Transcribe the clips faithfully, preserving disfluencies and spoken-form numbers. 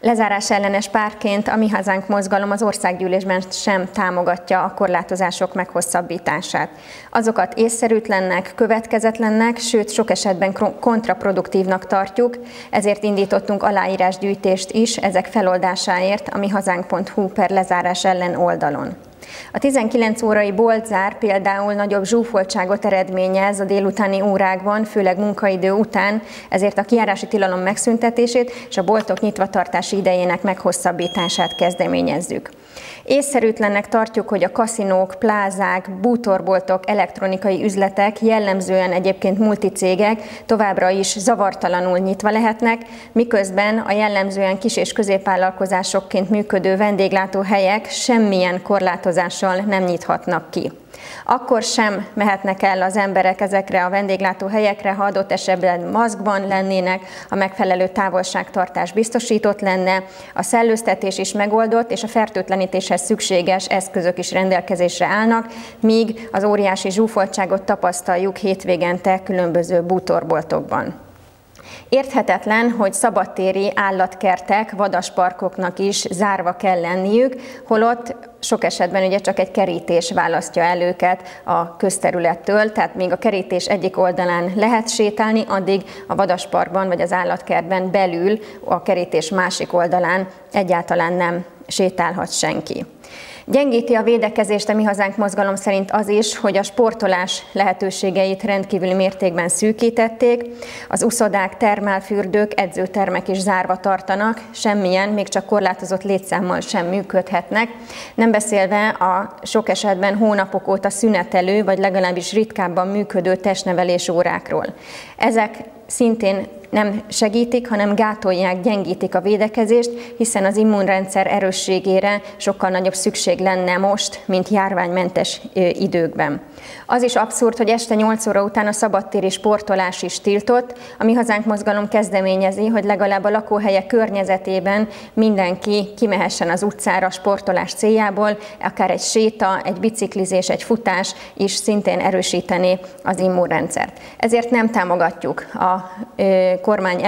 Lezárás ellenes pártként a Mi Hazánk mozgalom az országgyűlésben sem támogatja a korlátozások meghosszabbítását. Azokat észszerűtlennek, következetlennek, sőt sok esetben kontraproduktívnak tartjuk, ezért indítottunk aláírásgyűjtést is ezek feloldásáért a mihazánk pont hu per lezárás ellen oldalon. A tizenkilenc órai boltzár például nagyobb zsúfoltságot eredményez a délutáni órákban, főleg munkaidő után, ezért a kijárási tilalom megszüntetését és a boltok nyitvatartási idejének meghosszabbítását kezdeményezzük. Észszerűtlennek tartjuk, hogy a kaszinók, plázák, bútorboltok, elektronikai üzletek, jellemzően egyébként multicégek továbbra is zavartalanul nyitva lehetnek, miközben a jellemzően kis- és középvállalkozásokként működő vendéglátóhelyek semmilyen korlátozással nem nyithatnak ki. Akkor sem mehetnek el az emberek ezekre a vendéglátóhelyekre, ha adott esetben maszkban lennének, a megfelelő távolságtartás biztosított lenne, a szellőztetés is megoldott, és a fertőtlenítéshez szükséges eszközök is rendelkezésre állnak, míg az óriási zsúfoltságot tapasztaljuk hétvégente különböző bútorboltokban. Érthetetlen, hogy szabadtéri állatkertek, vadasparkoknak is zárva kell lenniük, holott sok esetben ugye csak egy kerítés választja el őket a közterülettől, tehát még a kerítés egyik oldalán lehet sétálni, addig a vadasparkban vagy az állatkertben belül a kerítés másik oldalán egyáltalán nem sétálhat senki. Gyengíti a védekezést a Mi Hazánk mozgalom szerint az is, hogy a sportolás lehetőségeit rendkívüli mértékben szűkítették, az uszodák, termálfürdők, edzőtermek is zárva tartanak, semmilyen, még csak korlátozott létszámmal sem működhetnek, nem beszélve a sok esetben hónapok óta szünetelő, vagy legalábbis ritkábban működő testnevelés órákról. Ezek szintén nem segítik, hanem gátolják, gyengítik a védekezést, hiszen az immunrendszer erősségére sokkal nagyobb szükség lenne most, mint járványmentes időkben. Az is abszurd, hogy este nyolc óra után a szabadtéri sportolás is tiltott. A Mi Hazánk mozgalom kezdeményezi, hogy legalább a lakóhelyek környezetében mindenki kimehessen az utcára sportolás céljából, akár egy séta, egy biciklizés, egy futás is szintén erősítené az immunrendszert. Ezért nem támogatjuk a kormány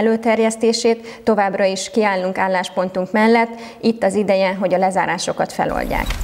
előterjesztését, továbbra is kiállunk álláspontunk mellett, itt az ideje, hogy a lezárásokat feloldják.